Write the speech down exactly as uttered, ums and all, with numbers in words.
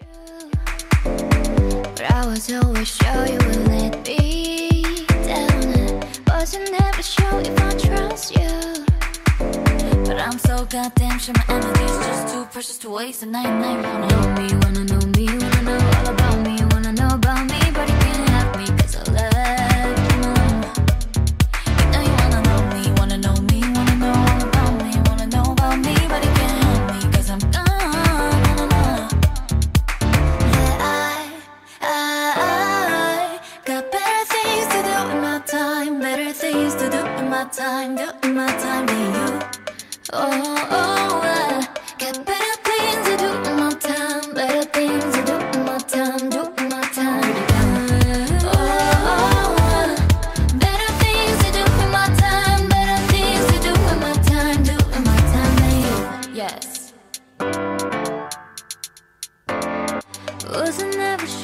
But I was always sure you would let me down. But you never show if I trust you. But I'm so goddamn sure my energy's just too precious to waste. And now you wanna know me, wanna know me, wanna know all about me, wanna know about me. But you can't have me cause I left you alone. You know you wanna know me, wanna know me, wanna know all about me, wanna know about me. But you can't have me cause I'm gone. Yeah, I, I, I got better things to do in my time. Better things to do in my time, do in my time than you. Oh, oh, I got better things to do in my time. Better things to do in my time, do in my time. Oh, oh, I better things to do in my time. Better things to do in my time, do in my time than you. Yes. Was I never